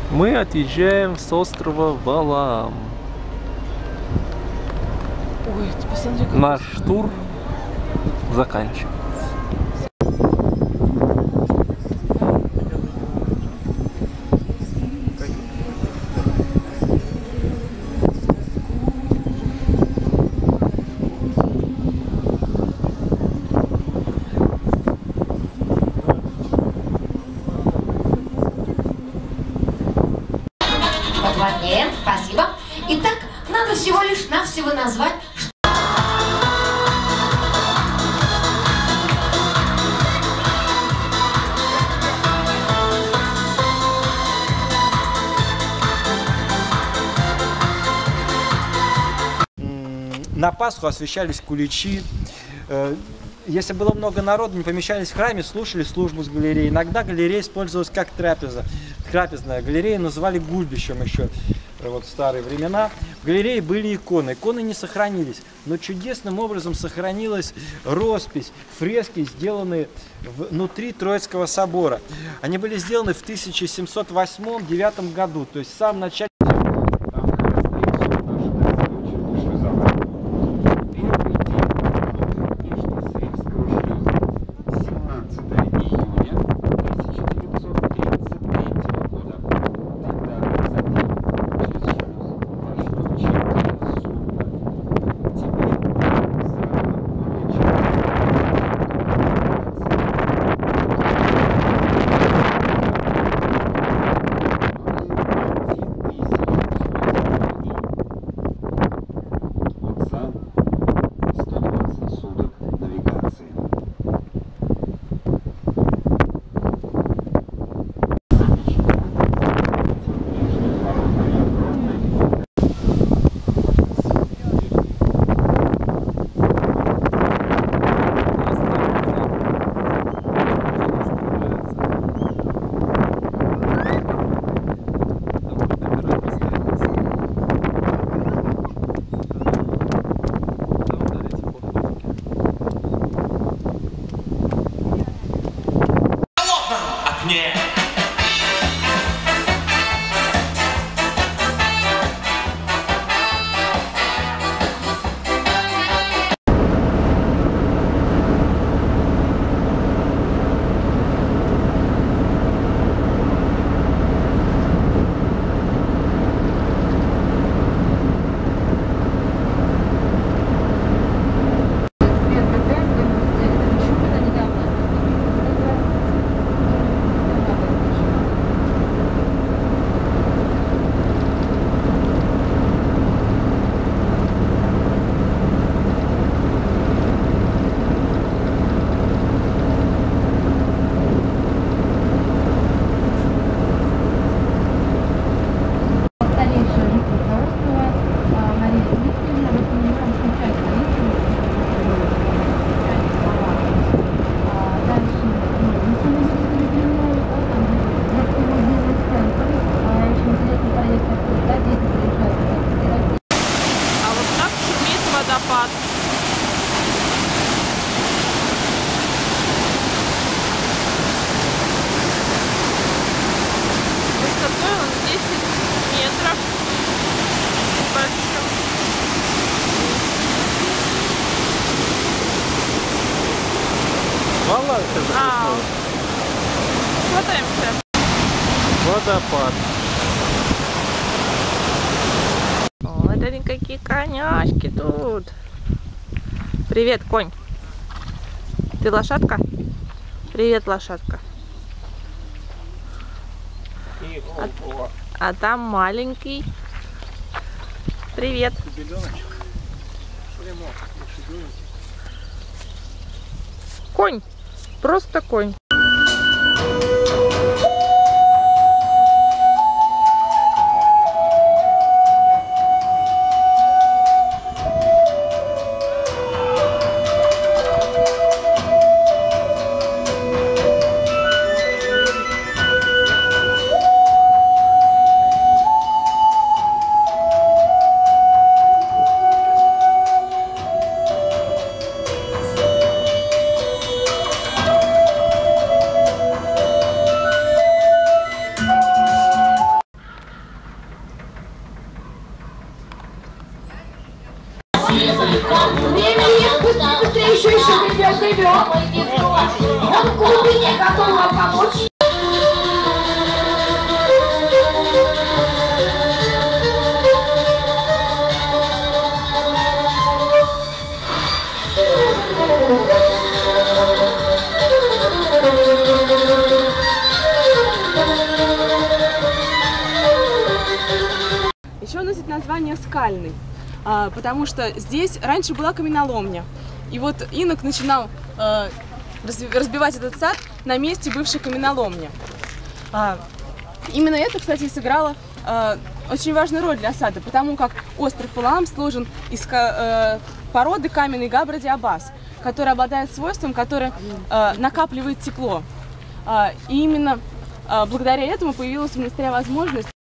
Мы отъезжаем с острова Валаам. Ой, ты посмотри, как Наш тур заканчивается. Поплотнее, спасибо. Итак, надо всего лишь навсего назвать, что... На Пасху освещались куличи. Если было много народу, не помещались в храме, слушали службу с галереей. Иногда галерея использовалась как трапезная. Галерею называли гульбищем еще вот в старые времена. В галерее были иконы. Иконы не сохранились, но чудесным образом сохранилась роспись, фрески, сделанные внутри Троицкого собора. Они были сделаны в 1708-1709 году, то есть в самом начале. водопад. Высотой он 10 метров. Большим. Мало это записал? Хватаемся. Водопад. О, это никакие коняшки тут. Привет, конь. Ты лошадка? Привет, лошадка. А там маленький. Привет. Конь. Просто конь. еще гребет. Он в глубине готов вам помочь. Еще носит название скальный, потому что здесь раньше была каменоломня. И вот инок начинал разбивать этот сад на месте бывшей каменоломни. Именно это, кстати, сыграло очень важную роль для сада, потому как остров Валаам сложен из породы каменной габра-диабаз, которая обладает свойством, которое накапливает тепло. И именно благодаря этому появилась в монастыре возможность